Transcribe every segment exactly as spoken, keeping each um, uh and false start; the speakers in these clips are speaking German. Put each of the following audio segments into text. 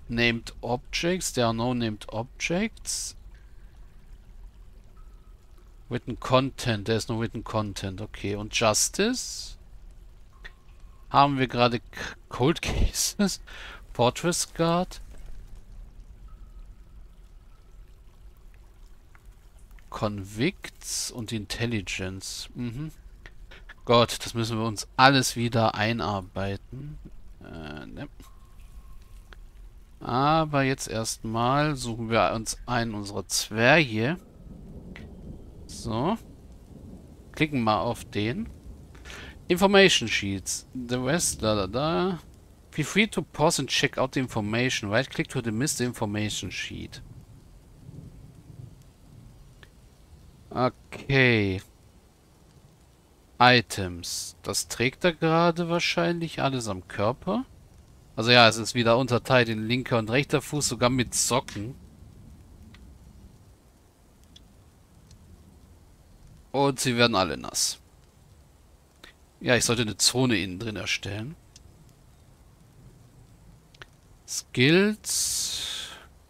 Named objects. There are no named objects. Written content. There is no written content. Okay. Und Justice? Haben wir gerade Cold Cases? Fortress Guard? Convicts und Intelligence. Mhm. Gott, das müssen wir uns alles wieder einarbeiten. Äh, ne. Aber jetzt erstmal suchen wir uns einen unserer Zwerge. So. Klicken mal auf den. Information Sheets. The rest, da, da, da. Feel free to pause and check out the information. Right click to dismiss the information sheet. Okay. Items. Das trägt er gerade wahrscheinlich alles am Körper. Also ja, es ist wieder unterteilt in linker und rechter Fuß, sogar mit Socken. Und sie werden alle nass. Ja, ich sollte eine Zone innen drin erstellen. Skills.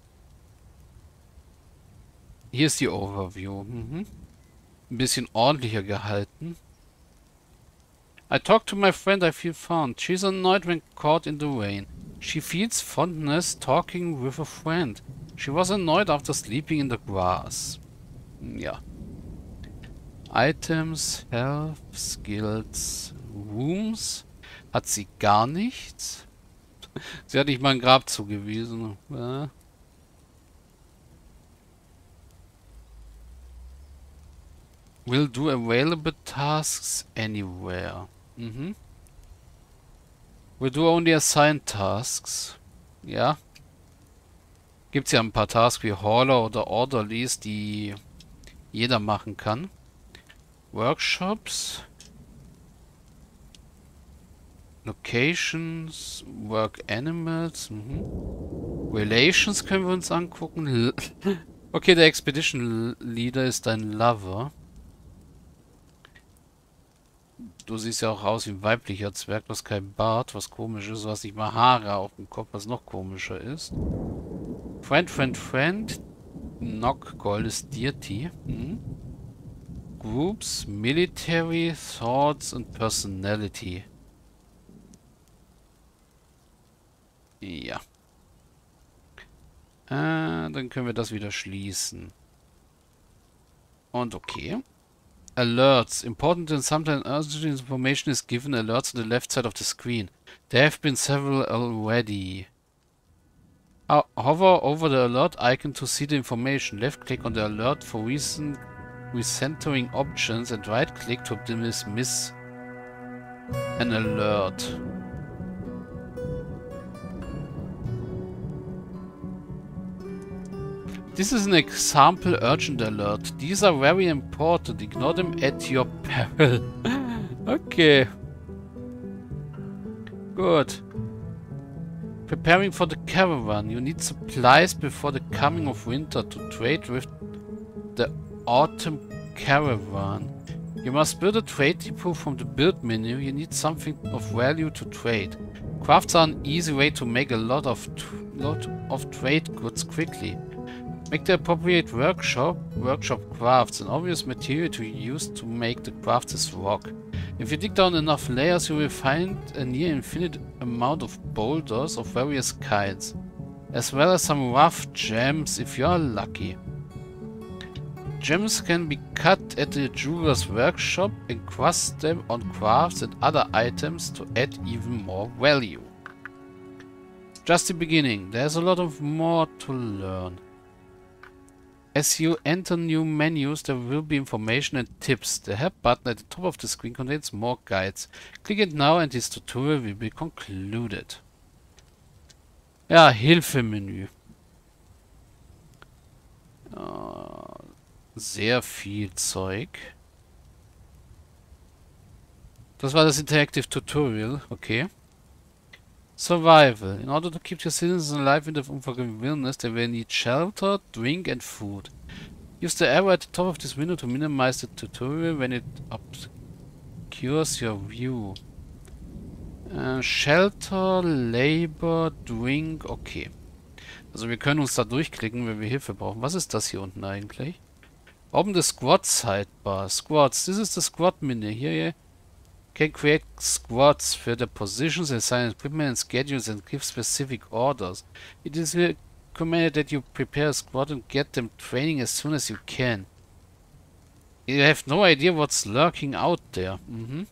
Hier ist die Overview. Mhm. Ein bisschen ordentlicher gehalten. I talked to my friend, I feel found. She's annoyed when caught in the rain. She feels fondness talking with a friend. She was annoyed after sleeping in the grass. Ja. Items, Health, Skills, Rooms. Hat sie gar nichts. Sie hat nicht mal ein Grab zugewiesen. Ja. Will do available tasks anywhere. Mhm. Will do only assigned tasks. Ja. Gibt es ja ein paar Tasks wie Hauler oder Orderlies, die jeder machen kann. Workshops. Locations. Work Animals. Mhm. Relations können wir uns angucken. Okay, der Expedition Leader ist ein Lover. Du siehst ja auch aus wie ein weiblicher Zwerg, du hast kein Bart, was komisch ist. Du hast nicht mal Haare auf dem Kopf, was noch komischer ist. Friend, Friend, Friend. Knock, Goldes Deity. Hm. Groups, Military, Thoughts und Personality. Ja. Äh, dann können wir das wieder schließen. Und okay. Alerts. Important and sometimes urgent information is given. Alerts on the left side of the screen. There have been several already. Uh, hover over the alert icon to see the information. Left click on the alert for recent recentering options and right click to dismiss an alert. This is an example urgent alert. These are very important. Ignore them at your peril. Okay. Good. Preparing for the caravan. You need supplies before the coming of winter to trade with the autumn caravan. You must build a trade depot from the build menu. You need something of value to trade. Crafts are an easy way to make a lot of lot of trade goods quickly. Make the appropriate workshop. Workshop crafts. An obvious material to use to make the crafts is rock. If you dig down enough layers, you will find a near infinite amount of boulders of various kinds, as well as some rough gems if you are lucky. Gems can be cut at the jeweler's workshop and crust them on crafts and other items to add even more value. Just the beginning. There's a lot of more to learn. As you enter new menus, there will be information and tips. The help button at the top of the screen contains more guides. Click it now and this tutorial will be concluded. Ja, Hilfemenü. Uh, sehr viel Zeug. Das war das Interactive Tutorial, okay. Survival. In order to keep your citizens alive in the unforgiving wilderness, they will need shelter, drink and food. Use the arrow at the top of this window to minimize the tutorial when it obscures your view. Uh, shelter, labor, drink, okay. Also wir können uns da durchklicken, wenn wir Hilfe brauchen. Was ist das hier unten eigentlich? Open the Squad Sidebar. Squads. This is the Squad menu. Here you can create squads for the positions, assign equipment and schedules and give specific orders. It is recommended that you prepare a squad and get them training as soon as you can. You have no idea what's lurking out there. Mhm.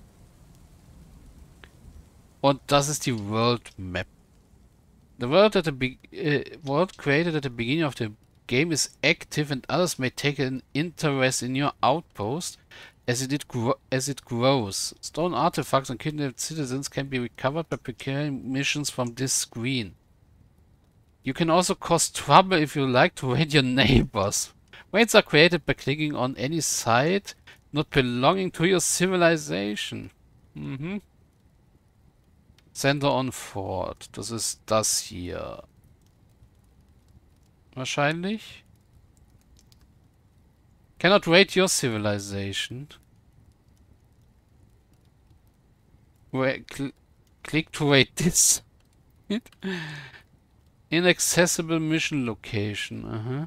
Und das ist die World Map. The world at the be uh, world created at the beginning of the game is active and others may take an interest in your outpost as it, gro as it grows. Stolen artifacts and kidnapped citizens can be recovered by procuring missions from this screen. You can also cause trouble if you like to raid your neighbors. Raids are created by clicking on any site not belonging to your civilization. Mhm. Center on Fort. Das ist das hier. Wahrscheinlich. Cannot raid your civilization. Ra cl click to raid this. Inaccessible mission location. Aha.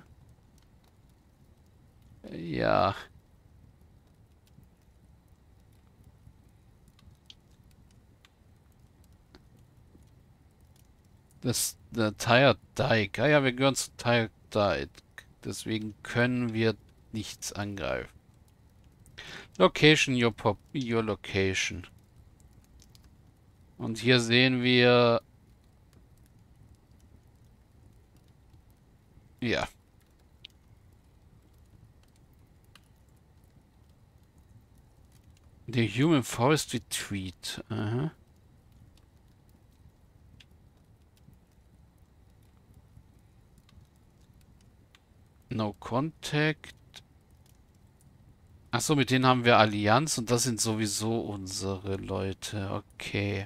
Ja. Das der Tired Dyke. Ah ja, wir gehören zu Tired Dyke. Deswegen können wir nichts angreifen. Location, your, pop, your location. Und hier sehen wir... Ja. The Human Forest Retreat. Aha. No Contact. Achso, mit denen haben wir Allianz und das sind sowieso unsere Leute. Okay.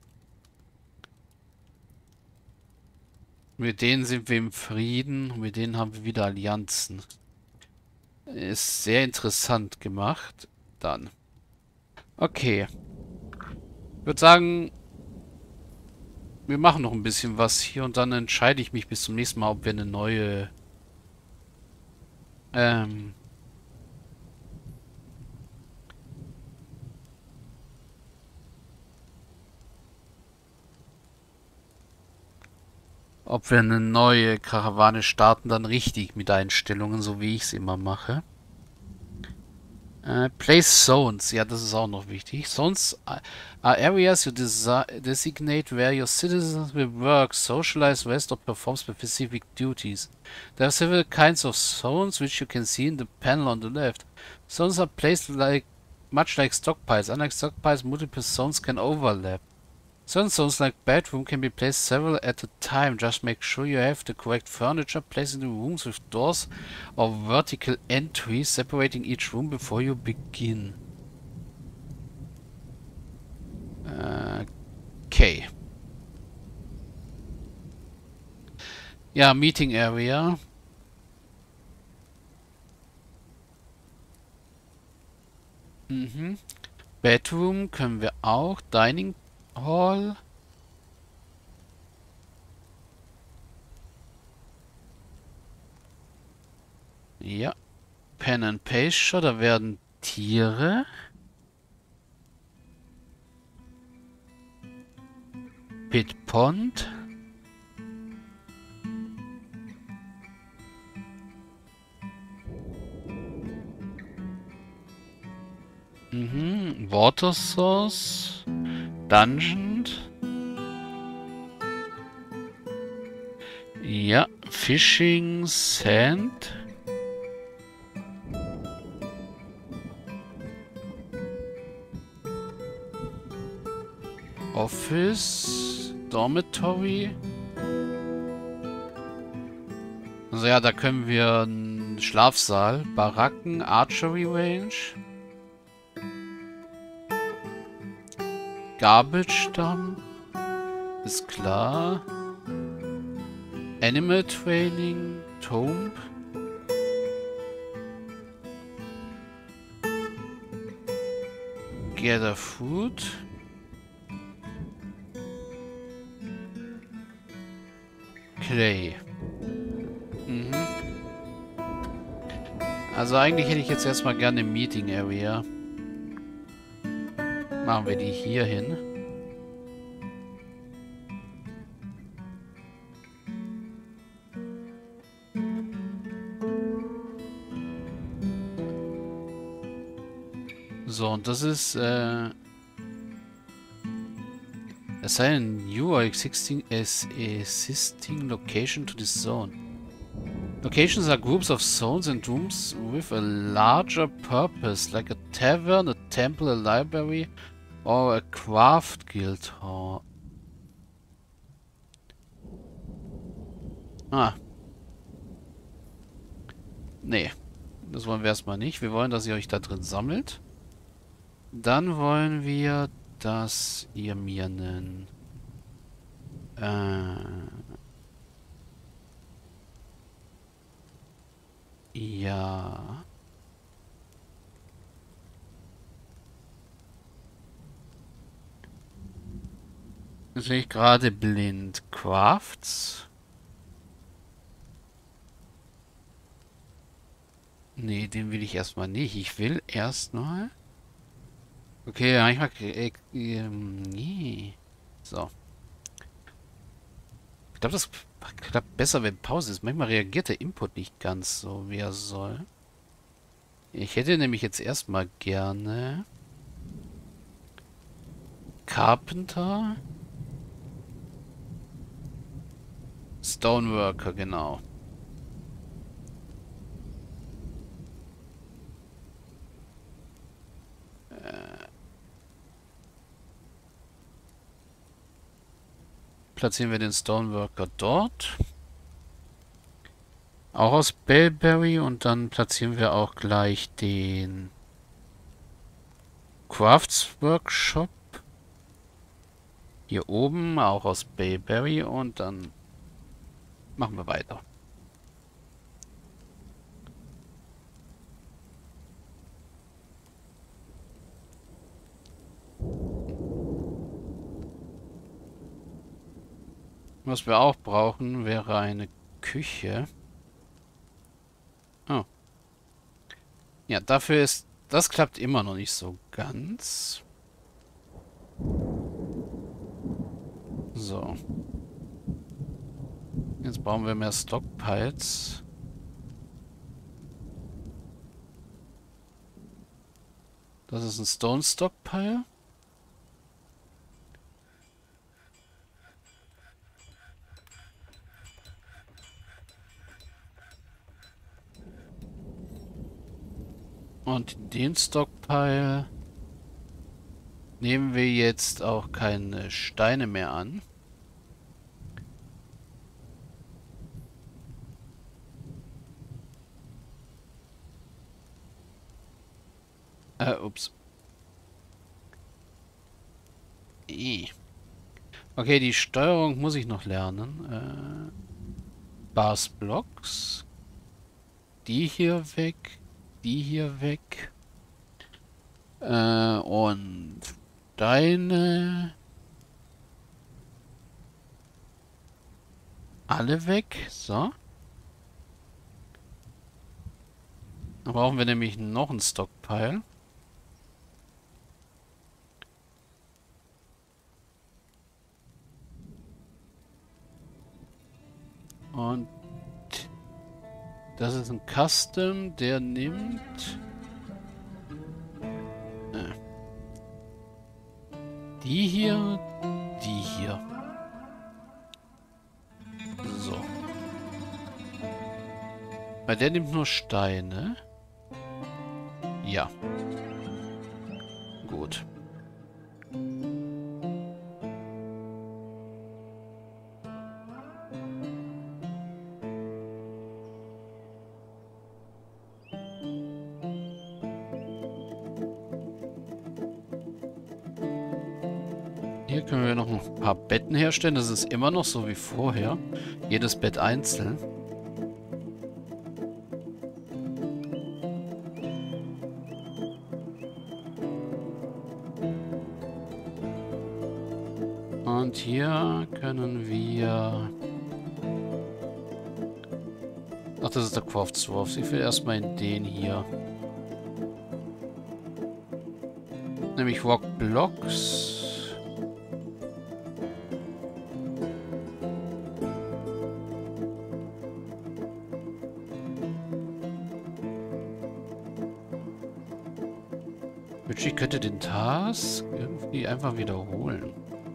Mit denen sind wir im Frieden und mit denen haben wir wieder Allianzen. Ist sehr interessant gemacht. Dann. Okay. Ich würde sagen, wir machen noch ein bisschen was hier und dann entscheide ich mich bis zum nächsten Mal, ob wir eine neue... Ähm... Ob wir eine neue Karawane starten, dann richtig mit Einstellungen, so wie ich es immer mache. Uh, place zones. Ja, das ist auch noch wichtig. Zones are areas you designate where your citizens will work, socialize, rest or perform specific duties. There are several kinds of zones which you can see in the panel on the left. Zones are placed like much like stockpiles. Unlike stockpiles, multiple zones can overlap. Certain zones like bedroom can be placed several at a time. Just make sure you have the correct furniture placed in the rooms with doors or vertical entries separating each room before you begin. Okay. Ja, Meeting Area. Mhm. Bedroom können wir auch. Dining Hall. Ja. Pen and Paste, da werden Tiere. Pit Pond. Mhm. Water Source. Dungeon. Ja, Fishing, Sand. Office, Dormitory. Also ja, da können wir einen Schlafsaal, Baracken, Archery Range. Garbage Dump. Ist klar. Animal Training. Tomb. Gather Food. Clay. Also eigentlich hätte ich jetzt erstmal gerne eine Meeting Area. Machen wir die hier hin. So, und das ist, äh... assign new or existing as existing location to this zone. Locations are groups of zones and rooms with a larger purpose, like a tavern, a temple, a library, or a craft guild hall. Ah. Nee. Das wollen wir erstmal nicht. Wir wollen, dass ihr euch da drin sammelt. Dann wollen wir, dass ihr mir einen... Äh... Ja... Jetzt bin ich gerade blind. Crafts? Nee, den will ich erstmal nicht. Ich will erstmal... Okay, manchmal... Äh, ähm, nee. So. Ich glaube, das klappt besser, wenn Pause ist. Manchmal reagiert der Input nicht ganz so, wie er soll. Ich hätte nämlich jetzt erstmal gerne... Carpenter... Stoneworker, genau. Äh, platzieren wir den Stoneworker dort. Auch aus Bellberry. Und dann platzieren wir auch gleich den Crafts Workshop hier oben, auch aus Bayberry. Und dann machen wir weiter. Was wir auch brauchen, wäre eine Küche. Oh. Ja, dafür ist... Das klappt immer noch nicht so ganz. So. Jetzt brauchen wir mehr Stockpiles. Das ist ein Stone Stockpile. Und in den Stockpile nehmen wir jetzt auch keine Steine mehr an. Äh, ups. I. Okay, die Steuerung muss ich noch lernen. Äh, Bars Blocks. Die hier weg. Die hier weg. Äh, und Steine. Alle weg. So. Dann brauchen wir nämlich noch einen Stockpile. Und das ist ein Custom, der nimmt äh, die hier, die hier. So. Weil der nimmt nur Steine. Ja. Gut. Hier können wir noch ein paar Betten herstellen. Das ist immer noch so wie vorher. Jedes Bett einzeln. Und hier können wir Ach, das ist der Quartzwurf. Ich will erstmal in den hier. Nämlich Rock Blocks. Ich könnte den Task irgendwie einfach wiederholen.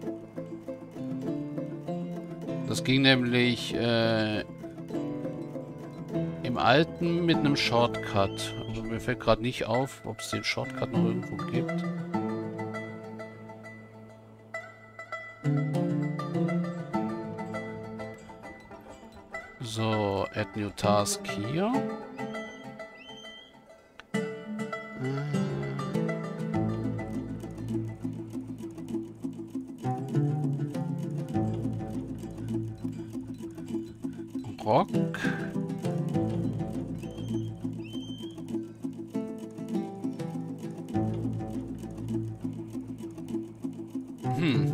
Das ging nämlich äh, im Alten mit einem Shortcut. Also mir fällt gerade nicht auf, ob es den Shortcut noch irgendwo gibt. So, Add New Task hier. Rock. Hm.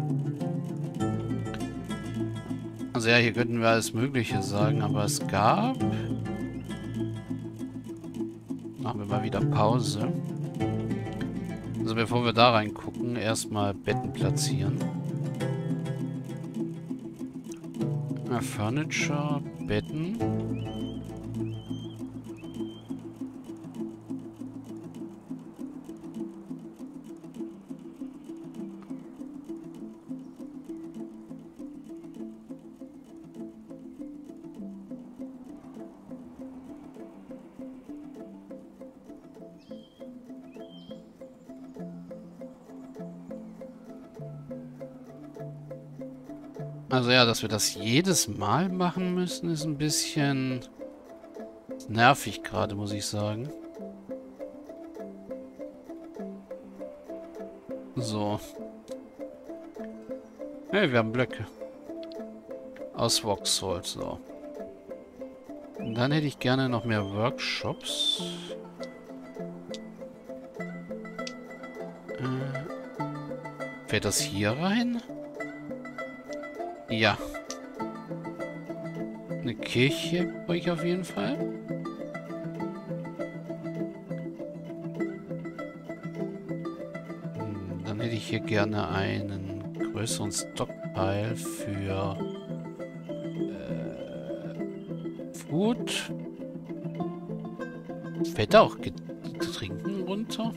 Also ja, hier könnten wir alles Mögliche sagen, aber es gab... Machen wir mal wieder Pause. Also bevor wir da reingucken, erstmal Betten platzieren. Ja, Furniture, Betten. Also ja, dass wir das jedes Mal machen müssen, ist ein bisschen nervig gerade, muss ich sagen. So. Hey, wir haben Blöcke. Aus Rocksalt, so. Und dann hätte ich gerne noch mehr Workshops. Äh, fährt das hier rein? Ja. Eine Kirche brauche ich auf jeden Fall. Hm, dann hätte ich hier gerne einen größeren Stockpile für äh, Food. Fällt da auch Getränken runter?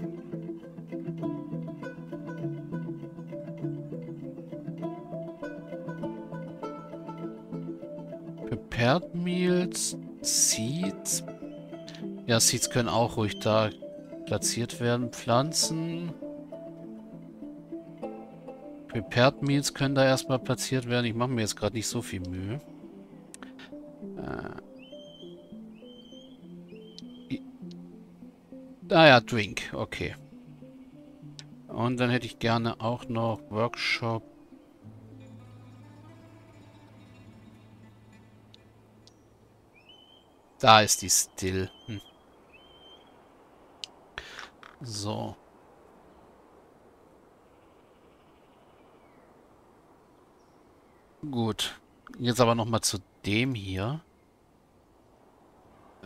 Prepared Meals, Seeds. Ja, Seeds können auch ruhig da platziert werden. Pflanzen. Prepared Meals können da erstmal platziert werden. Ich mache mir jetzt gerade nicht so viel Mühe. Äh. Ah ja, Drink. Okay. Und dann hätte ich gerne auch noch Workshop. Da ist die Still. Hm. So. Gut. Jetzt aber nochmal zu dem hier. Äh.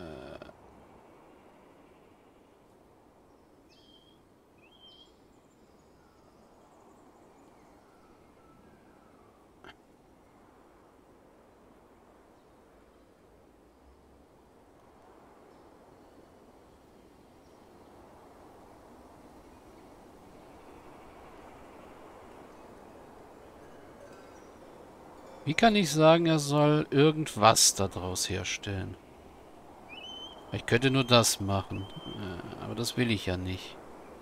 Wie kann ich sagen, er soll irgendwas daraus herstellen? Ich könnte nur das machen. Äh, aber das will ich ja nicht.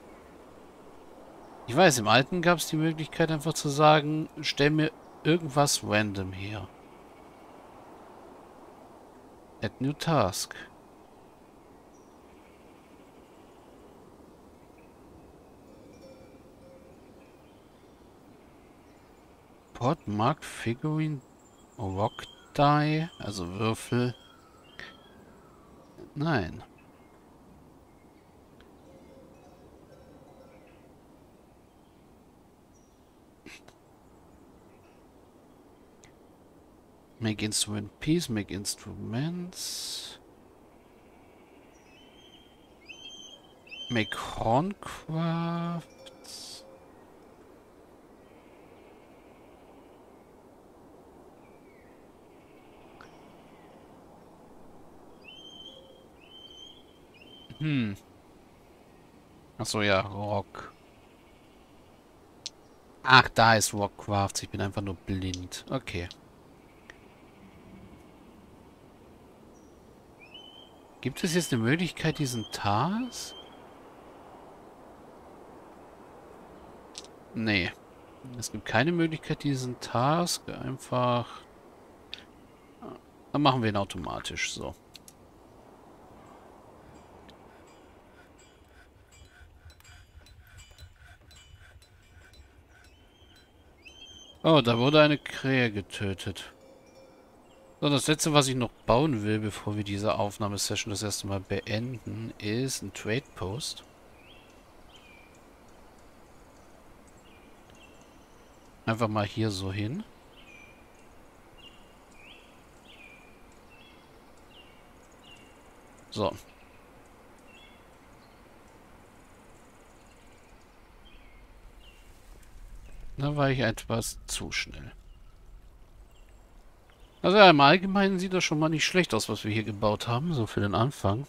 Ich weiß, im Alten gab es die Möglichkeit einfach zu sagen, stell mir irgendwas random her. Add new task. Pot, Mark, Figurine, Rock Die, also Würfel. Nein. Make instrument piece, make instruments. Make Horncrafts. Hm. Achso, ja, Rock. Ach, da ist Rockcrafts. Ich bin einfach nur blind. Okay. Gibt es jetzt eine Möglichkeit, diesen Task? Nee. Es gibt keine Möglichkeit, diesen Task einfach... Dann machen wir ihn automatisch so. Oh, da wurde eine Krähe getötet. So, das letzte, was ich noch bauen will, bevor wir diese Aufnahmesession das erste Mal beenden, ist ein Trade Post. Einfach mal hier so hin. So. Da war ich etwas zu schnell. Also ja, im Allgemeinen sieht das schon mal nicht schlecht aus, was wir hier gebaut haben, so für den Anfang.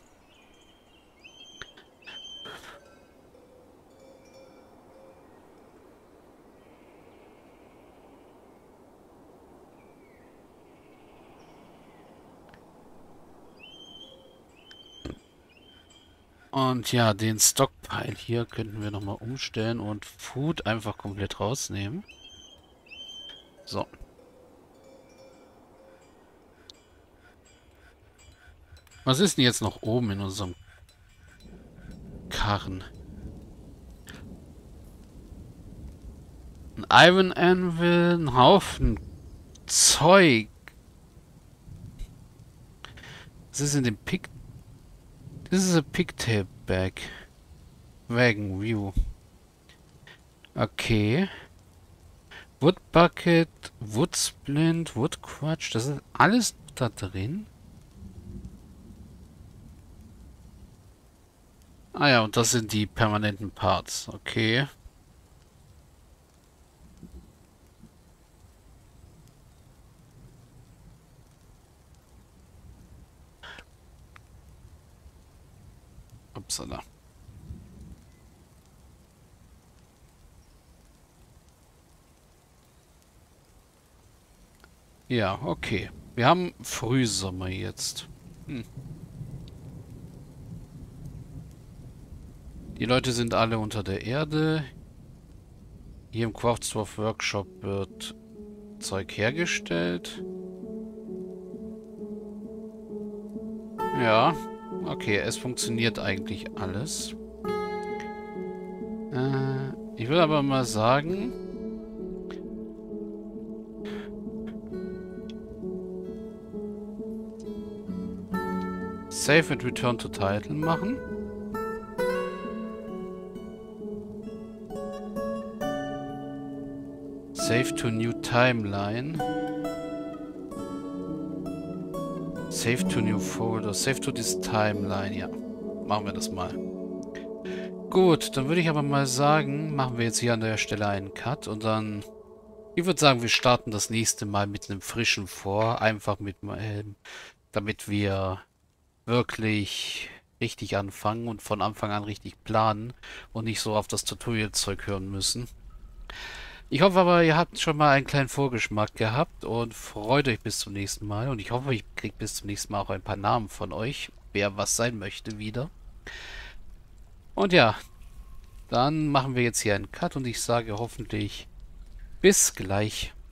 Und ja, den Stockpile hier könnten wir nochmal umstellen und Food einfach komplett rausnehmen. So. Was ist denn jetzt noch oben in unserem Karren? Ein Iron Anvil, ein Haufen Zeug. Was ist in dem Pick... This is a pigtail bag. Wagon view. Okay. Wood Bucket, Wood Splint, Wood Crutch. Das ist alles da drin. Ah ja, und das sind die permanenten Parts. Okay. Upsala. Ja, okay. Wir haben Frühsommer jetzt. Hm. Die Leute sind alle unter der Erde. Hier im Craftsdorf Workshop wird Zeug hergestellt. Ja, okay, es funktioniert eigentlich alles. Äh, ich will aber mal sagen... Save and Return to Title machen. Save to New Timeline. Save to New Folder. Save to this Timeline. Ja, machen wir das mal. Gut, dann würde ich aber mal sagen, machen wir jetzt hier an der Stelle einen Cut und dann... Ich würde sagen, wir starten das nächste Mal mit einem frischen vor. Einfach mit... Äh, damit wir wirklich richtig anfangen und von Anfang an richtig planen und nicht so auf das Tutorial-Zeug hören müssen. Ich hoffe aber, ihr habt schon mal einen kleinen Vorgeschmack gehabt und freut euch bis zum nächsten Mal. Und ich hoffe, ich kriege bis zum nächsten Mal auch ein paar Namen von euch, wer was sein möchte wieder. Und ja, dann machen wir jetzt hier einen Cut und ich sage hoffentlich bis gleich.